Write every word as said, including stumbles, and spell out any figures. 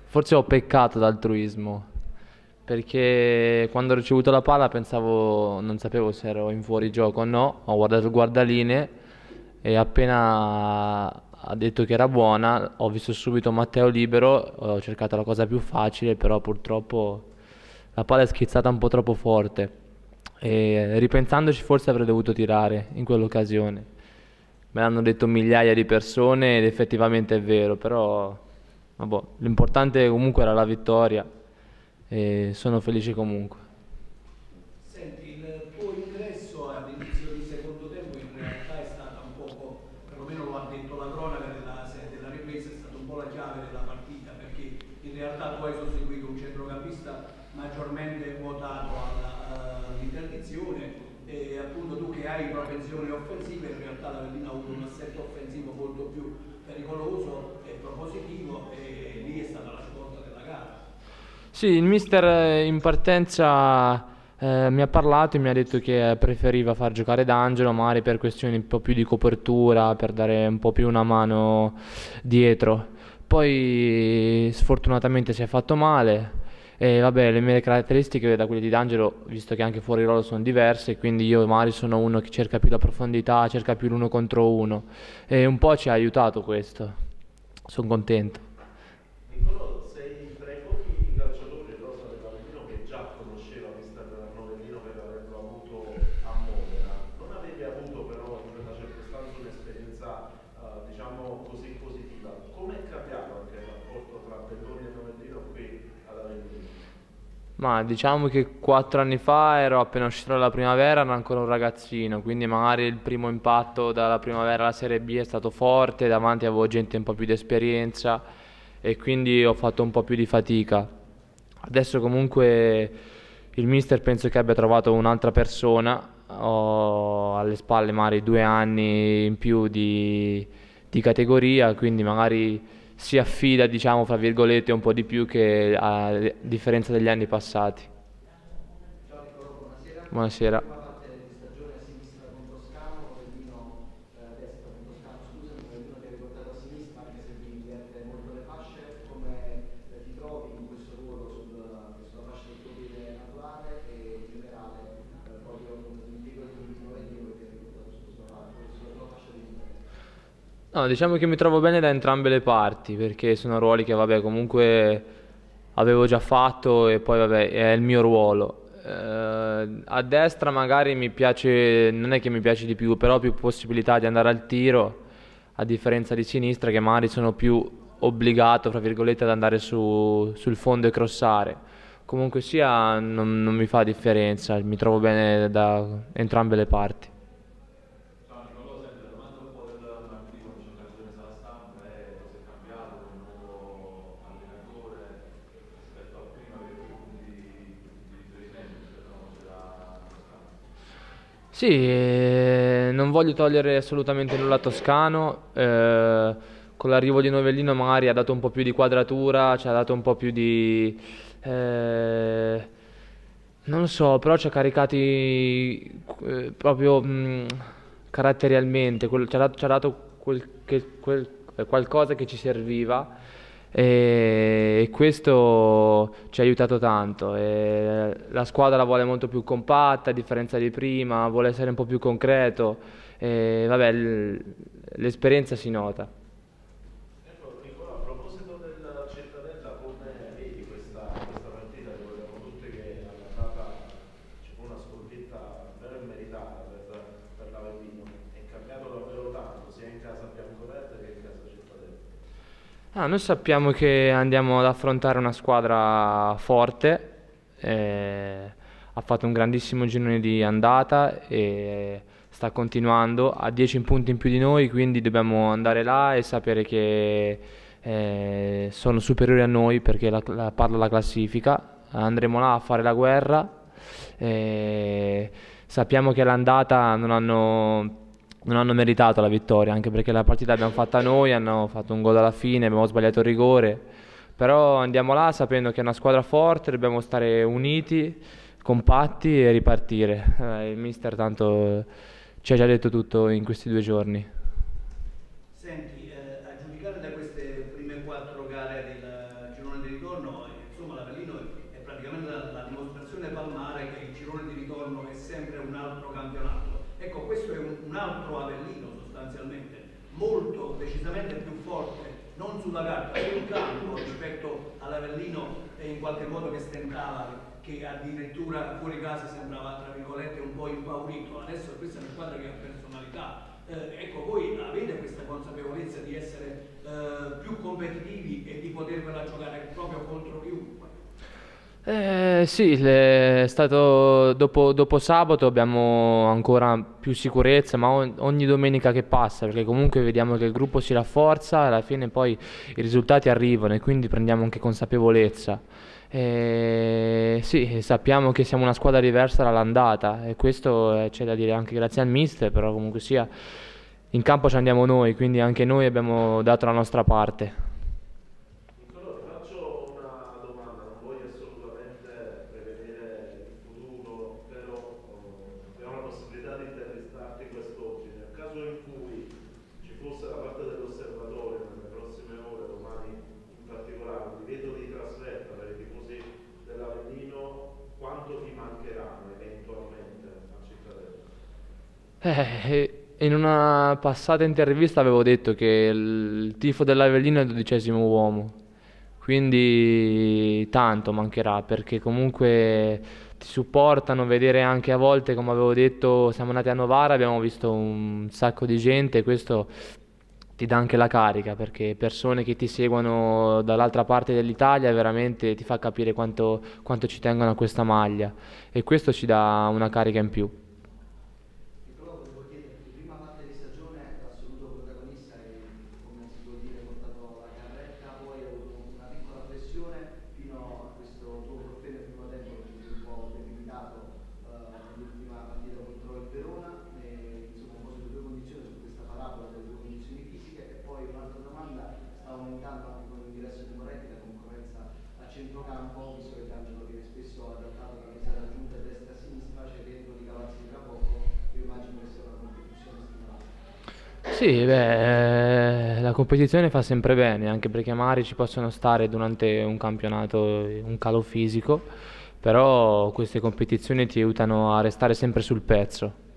forse ho peccato d'altruismo, perché quando ho ricevuto la palla pensavo, non sapevo se ero in fuorigioco o no, ho guardato il guardaline e appena ha detto che era buona, ho visto subito Matteo libero, ho cercato la cosa più facile, però purtroppo la palla è schizzata un po' troppo forte e ripensandoci forse avrei dovuto tirare in quell'occasione. Me l'hanno detto migliaia di persone ed effettivamente è vero, però vabbè, l'importante comunque era la vittoria e sono felice comunque. Senti, il tuo ingresso all'inizio di secondo tempo in realtà è stata un poco, perlomeno lo ha detto la cronaca della, se- della ripresa, è stata un po' la chiave della partita, perché in realtà tu hai sostituito un centrocampista maggiormente votato alla- all'interdizione e appunto tu che hai propensioni offensive, in realtà l'Avellino ha avuto un assetto offensivo molto più pericoloso e propositivo e lì è stata la svolta della gara. Sì, il mister eh, in partenza eh, mi ha parlato e mi ha detto che preferiva far giocare D'Angelo, magari per questioni un po' più di copertura, per dare un po' più una mano dietro. Poi sfortunatamente si è fatto male e vabbè, le mie caratteristiche da quelle di D'Angelo, visto che anche fuori ruolo sono diverse, quindi io magari sono uno che cerca più la profondità, cerca più l'uno contro uno e un po' ci ha aiutato questo. Sono contento. Nicolò, sei tra i pochi calciatori in rosa dell'Avellino che già conosceva mister Novellino per averlo avuto a Modena. Non avevi avuto però in quella circostanza un'esperienza eh, diciamo così positiva. Come è cambiato anche il rapporto tra Belloni e Novellino qui ad Avellino? Ma diciamo che quattro anni fa ero appena uscito dalla primavera, ero ancora un ragazzino, quindi magari il primo impatto dalla primavera alla Serie B è stato forte, davanti avevo gente un po' più di esperienza e quindi ho fatto un po' più di fatica. Adesso comunque il mister penso che abbia trovato un'altra persona, ho alle spalle magari due anni in più di, di categoria, quindi magari si affida, diciamo, fra virgolette, un po' di più che a differenza degli anni passati. Ciao Nicolò, buonasera. Buonasera. Prima parte di stagione a sinistra con Toscano, Novellino eh, a destra con Toscano, scusami, Novellino ti ha riportato a sinistra anche se vi diverte molto le fasce, come eh, ti trovi in questo ruolo sul- sulla fascia del tuo piede naturale e in generale eh, proprio come l'impiego del tuo Novellino che ti ha riportato su questa fa- sulla tua fascia di numeri. No, diciamo che mi trovo bene da entrambe le parti, perché sono ruoli che, vabbè, comunque avevo già fatto e poi, vabbè, è il mio ruolo. Eh, a destra magari mi piace, non è che mi piace di più, però ho più possibilità di andare al tiro, a differenza di sinistra che magari sono più obbligato, fra virgolette, ad andare su- sul fondo e crossare. Comunque sia, non, non mi fa differenza, mi trovo bene da entrambe le parti. Ciao Nicolò, senti, la domanda un po' del martedì quando c'è occasione sala stampa è cosa è cambiato con il nuovo allenatore rispetto a prima per i punti di riferimento che no, c'era Toscano. Sì, eh, non voglio togliere assolutamente nulla a Toscano. Eh, con l'arrivo di Novellino magari ha dato un po' più di quadratura, ci ha dato un po' più di... eh, non lo so, però ci ha caricati eh, proprio mh, caratterialmente, quel- ci ha dato, ci ha dato quel che- quel- eh, qualcosa che ci serviva e, e questo ci ha aiutato tanto. E la squadra la vuole molto più compatta, a differenza di prima, vuole essere un po' più concreto e vabbè, l- l'esperienza si nota. Ecco, Nicolò, a proposito della Cittadella, come vedi questa, questa partita? Ricordiamo tutti che all'andata ci fu una sconfitta vera e meritata per, per l'Avellino. È cambiato davvero tanto, sia in casa biancoverdi che in casa Cittadella. Ah, noi sappiamo che andiamo ad affrontare una squadra forte, eh, ha fatto un grandissimo girone di andata e sta continuando, ha dieci punti in più di noi, quindi dobbiamo andare là e sapere che eh, sono superiori a noi perché la, la- parla la classifica. Andremo là a fare la guerra. eh, Sappiamo che all'andata non hanno non hanno meritato la vittoria, anche perché la partita l'abbiamo fatta noi, hanno fatto un gol alla fine, abbiamo sbagliato il rigore, però andiamo là sapendo che è una squadra forte, dobbiamo stare uniti, compatti e ripartire. Eh, il mister tanto ci ha già detto tutto in questi due giorni. Senti, eh, a giudicare da queste prime quattro gare del girone di ritorno, questo è un, un altro Avellino sostanzialmente, molto decisamente più forte, non sulla carta, sul campo rispetto all'Avellino in qualche modo che stentava, che addirittura fuori casa sembrava tra virgolette un po' impaurito. Adesso questa è una squadra che ha personalità. Eh, ecco, voi avete questa consapevolezza di essere eh, più competitivi e di potervela giocare proprio contro chiunque? Eh, sì, le- è stato dopo, dopo sabato abbiamo ancora più sicurezza, ma on- ogni domenica che passa, perché comunque vediamo che il gruppo si rafforza e alla fine poi i risultati arrivano e quindi prendiamo anche consapevolezza. Eh, sì, sappiamo che siamo una squadra diversa dall'andata e questo eh, c'è da dire anche grazie al mister, però comunque sia in campo ci andiamo noi, quindi anche noi abbiamo dato la nostra parte. Allora, faccio una domanda, non voglio assolutamente prevedere il futuro, però eh, abbiamo la possibilità di intervistarti quest'oggi. Nel caso in cui ci fosse da parte dell'osservatore nelle prossime ore, domani in particolare, divieto di trasferta per i tifosi dell'Avellino, quanto ti mancheranno eventualmente a Cittadella? Eh, in una passata intervista avevo detto che il tifo dell'Avellino è il dodicesimo uomo, quindi tanto mancherà perché comunque ti supportano, vedere anche a volte, come avevo detto, siamo andati a Novara, abbiamo visto un sacco di gente e questo ti dà anche la carica perché persone che ti seguono dall'altra parte dell'Italia veramente ti fa capire quanto, quanto ci tengono a questa maglia e questo ci dà una carica in più. Nicolò, volevo chiederti, prima parte di stagione l'assoluto protagonista e come si può dire portato la carretta, poi hai avuto una piccola flessione fino a questo tuo forfait nel primo tempo che ti un po' debilitato eh, nell'ultima partita contro il Verona, e, insomma un po' sulle tue condizioni, su questa parabola delle tue condizioni fisiche e poi un'altra domanda, sta aumentando anche con l'ingresso di Moretti la concorrenza a centrocampo, visto che D'Angelo viene spesso adattato da mezza raggiunta a destra e a sinistra, c'è rientro di Cavazzi tra poco, io immagino che sia una competizione stimolante. Sì, beh, eh, la competizione fa sempre bene, anche perché magari ci possono stare durante un campionato eh, un calo fisico, però queste competizioni ti aiutano a restare sempre sul pezzo.